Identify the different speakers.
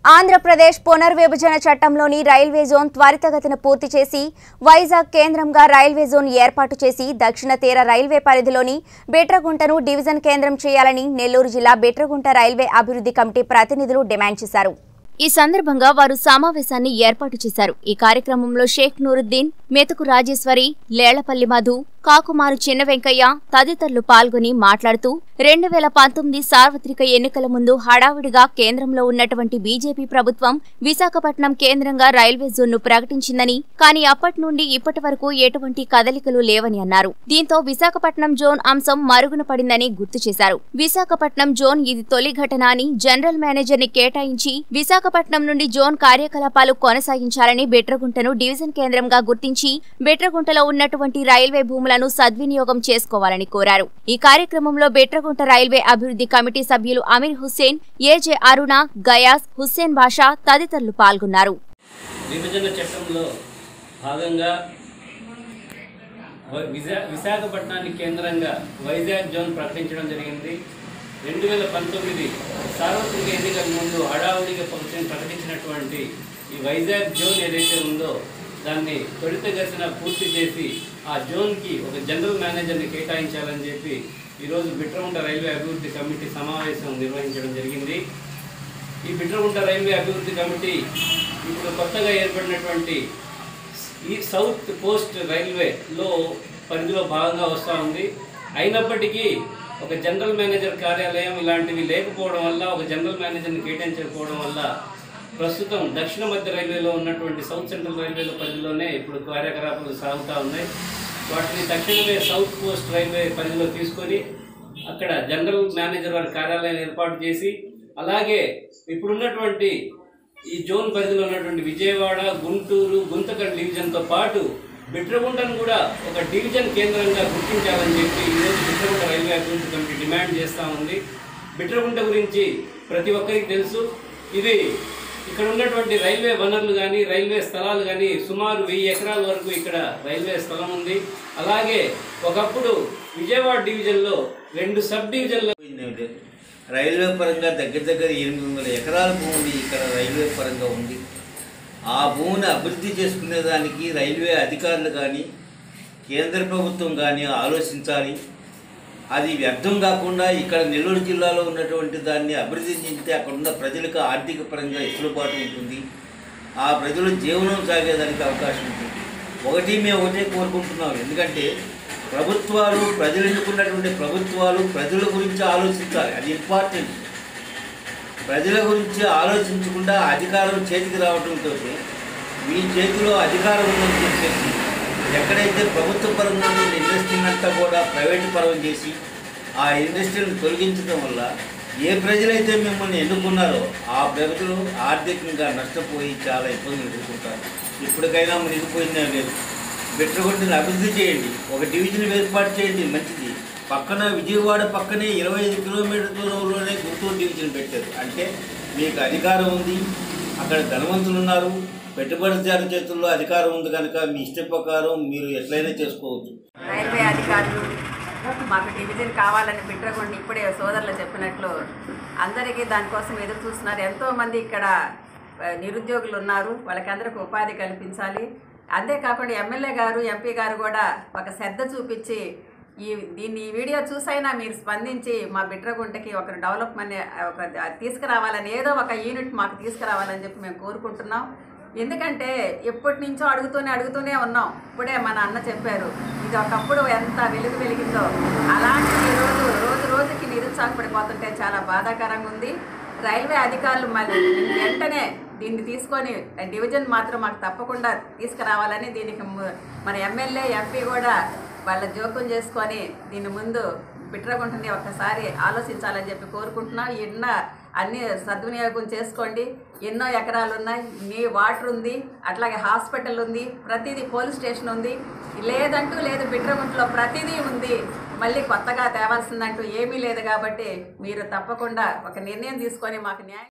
Speaker 1: ఆంధ్రప్రదేశ్ పునర్విభజన చట్టంలోని railway zone త్వరితగతిన పూర్తి చేసి వైజాగ్ కేంద్రంగా రైల్వే జోన్ ఏర్పాటు చేసి దక్షిణ తీర రైల్వే పరిధిలోని బిట్రగుంటను డివిజన్ కేంద్రం చేయాలని నెల్లూరు జిల్లా బిట్రగుంట రైల్వే అభివృద్ధి కమిటీ ప్రతినిధులు డిమాండ్ చేశారు। ఈ సందర్భంగా వారు సమావేశాన్ని ఏర్పాటు చేశారు। ఈ కార్యక్రమంలో షేక్ నూరుద్దీన్, మెతుకు రాజేశ్వరి, లేళ్లపల్లి మధు, కాకుమారు చిన్న వెంకయ్య తదితరులు పాల్గొని మాట్లాడుతూ 2019 సార్వత్రిక ఎన్నికల ముందు హడావుడిగా కేంద్రంలో ఉన్నటువంటి బీజేపీ ప్రభుత్వం విశాఖపట్నం కేంద్రంగా రైల్వే జోన్ను ప్రకటించిందని, కానీ అప్పటి నుండి ఇప్పటి వరకు ఎటువంటి కదలికలు లేవని అన్నారు। దీంతో విశాఖపట్నం జోన్ అంశం మరుగున పడిందని గుర్తు చేశారు। విశాఖపట్నం జోన్ ఇది తొలి ఘటన అని జనరల్ మేనేజర్ ని కేటాయించి విశాఖపట్నం నుండి జోన్ కార్యకలాపాలు కొనసాగించాలని బిట్రగుంటను డివిజన్ కేంద్రంగా గుర్తించి బిట్రగుంటలో ఉన్నటువంటి రైల్వే భూములను సద్వినియోగం చేసుకోవాలని కోరారు। ఈ కార్యక్రమంలో బిట్రగుంట రైల్వే అభివృద్ధి కమిటీ సభ్యులు అమీర్ హుస్సేన్, ఏజే అరుణ, గయాస్, హుస్సేన్ బాషా తదితరులు పాల్గొన్నారు।
Speaker 2: విభజన చట్టంలో భాగంగా విశాఖపట్నాన్ని కేంద్రంగా వైజాగ్ జోన్ ప్రకటించడం జరిగింది। 2019 సార్వత్రిక ఎన్నికల ముందు హడావుడిగా ప్రకటించినటువంటి ఈ వైజాగ్ జోన్ ఏదైతే ఉందో దాన్ని త్వరితగతిన పూర్తి చేసి ఆ జోన్కి ఒక జనరల్ మేనేజర్ని కేటాయించాలని చెప్పి ఈరోజు బిట్రగుంట రైల్వే అభివృద్ధి కమిటీ సమావేశం నిర్వహించడం జరిగింది। ఈ బిట్రగుంట రైల్వే అభివృద్ధి కమిటీ ఇప్పుడు కొత్తగా ఏర్పడినటువంటి ఈ సౌత్ కోస్ట్ రైల్వేలో పరిధిలో భాగంగా వస్తూ ఉంది। అయినప్పటికీ ఒక జనరల్ మేనేజర్ కార్యాలయం ఇలాంటివి లేకపోవడం వల్ల, ఒక జనరల్ మేనేజర్ని కేటాయించకపోవడం వల్ల ప్రస్తుతం దక్షిణ మధ్య రైల్వేలో ఉన్నటువంటి సౌత్ సెంట్రల్ రైల్వేల పరిధిలోనే ఇప్పుడు కార్యకలాపాలు సాగుతూ ఉన్నాయి। వాటిని తక్షణమే సౌత్ కోస్ట్ రైల్వే పరిధిలో తీసుకొని అక్కడ జనరల్ మేనేజర్ వారి కార్యాలయం ఏర్పాటు చేసి, అలాగే ఇప్పుడున్నటువంటి ఈ జోన్ పరిధిలో ఉన్నటువంటి విజయవాడ, గుంటూరు, గుంతకల్ డివిజన్తో పాటు బిట్రగుంటను కూడా ఒక డివిజన్ కేంద్రంగా గుర్తించాలని చెప్పి ఈరోజు బిట్రగుంట రైల్వే అభివృద్ధి కమిటీ డిమాండ్ చేస్తూ ఉంది। బిట్రగుంట గురించి ప్రతి ఒక్కరికి తెలుసు। ఇది ఇక్కడ ఉన్నటువంటి రైల్వే వనరులు కానీ, రైల్వే స్థలాలు కానీ సుమారు 1000 ఎకరాల వరకు ఇక్కడ రైల్వే స్థలం ఉంది। అలాగే ఒకప్పుడు విజయవాడ డివిజన్లో 2 సబ్ డివిజన్లు
Speaker 3: రైల్వే పరంగా దగ్గర 800 ఎకరాల భూమి ఇక్కడ రైల్వే పరంగా ఉంది। ఆ భూమిని అభివృద్ధి చేసుకునేదానికి రైల్వే అధికారులు కానీ, కేంద్ర ప్రభుత్వం కానీ ఆలోచించాలి। అది వ్యర్థం కాకుండా ఇక్కడ నెల్లూరు జిల్లాలో ఉన్నటువంటి దాన్ని అభివృద్ధి చెందితే అక్కడ ఉన్న ప్రజలకు ఆర్థిక పరంగా వెసులుబాటు ఉంటుంది, ఆ ప్రజలు జీవనం సాగేదానికి అవకాశం ఉంటుంది। మేము ఒకటే కోరుకుంటున్నాం, ఎందుకంటే ప్రభుత్వాలు, ప్రజలు ఎన్నుకున్నటువంటి ప్రభుత్వాలు ప్రజల గురించి ఆలోచించాలి, అది ఇంపార్టెంట్। ప్రజల గురించి ఆలోచించకుండా అధికారం చేతికి రావడంతో మీ చేతిలో అధికారం ఉందని చెప్పేసి ఎక్కడైతే ప్రభుత్వ పరంగా ఉన్న ఇండస్ట్రీని అంతా కూడా ప్రైవేటు పరం చేసి ఆ ఇండస్ట్రీని తొలగించడం వల్ల ఏ ప్రజలైతే మిమ్మల్ని ఎన్నుకున్నారో ఆ ప్రజలు ఆర్థికంగా నష్టపోయి చాలా ఇబ్బందులు ఎదుర్కొంటారు। ఇప్పటికైనా మునిగిపోయిందే లేదు। బిట్రగుంటను అభివృద్ధి చేయండి, ఒక డివిజన్ ఏర్పాటు చేయండి, మంచిది। పక్కన విజయవాడ పక్కనే 25 కిలోమీటర్ల దూరంలోనే గుంటూరు డివిజన్ పెట్టారు అంటే మీకు అధికారం ఉంది, అక్కడ ధనవంతులు ఉన్నారు, పెట్టుబడిదారు చేతుల్లో అధికారం ఉంది కనుక మీ ఇష్ట ప్రకారం మీరు ఎట్లయినా చేసుకోవచ్చు।
Speaker 4: రైల్వే అధికారులు మాకు డివిజన్ కావాలని బిట్రగుంట ఇప్పుడే సోదరులు చెప్పినట్లు అందరికీ దానికోసం ఎదురు చూస్తున్నారు। ఎంతోమంది ఇక్కడ నిరుద్యోగులు ఉన్నారు, వాళ్ళకందరికీ ఉపాధి కల్పించాలి। అంతేకాకుండా ఎమ్మెల్యే గారు, ఎంపీ గారు కూడా ఒక శ్రద్ధ చూపించి ఈ వీడియో చూసైనా మీరు స్పందించి మా బిట్రగుంటకి ఒక డెవలప్మెంట్ తీసుకురావాలని, ఏదో ఒక యూనిట్ మాకు తీసుకురావాలని చెప్పి మేము కోరుకుంటున్నాం। ఎందుకంటే ఎప్పటి నుంచో అడుగుతూనే ఉన్నాం। ఇప్పుడే మన అన్న చెప్పారు, ఇది ఒకప్పుడు ఎంత వెలిగిందో, అలాంటి రోజు రోజుకి నిరుత్సాహపడిపోతుంటే చాలా బాధాకరంగా ఉంది। రైల్వే అధికారులు మళ్ళీ వెంటనే దీన్ని తీసుకొని డివిజన్ మాత్రం మాకు తప్పకుండా తీసుకురావాలని, దీనికి మన ఎమ్మెల్యే, ఎంపీ కూడా వాళ్ళ జోక్యం చేసుకొని దీని ముందు బిట్రగుంటని ఒక్కసారి ఆలోచించాలని చెప్పి కోరుకుంటున్నాం। అన్ని సద్వినియోగం చేసుకోండి, ఎన్నో ఎకరాలు ఉన్నాయి, మీ వాటర్ ఉంది, అట్లాగే హాస్పిటల్ ఉంది, ప్రతిదీ పోలీస్ స్టేషన్ ఉంది, లేదంటూ లేదు బిట్రగుంటలో ప్రతిదీ ఉంది। మళ్ళీ కొత్తగా తేవాల్సిందంటూ ఏమీ లేదు కాబట్టి మీరు తప్పకుండా ఒక నిర్ణయం తీసుకొని మాకు న్యాయం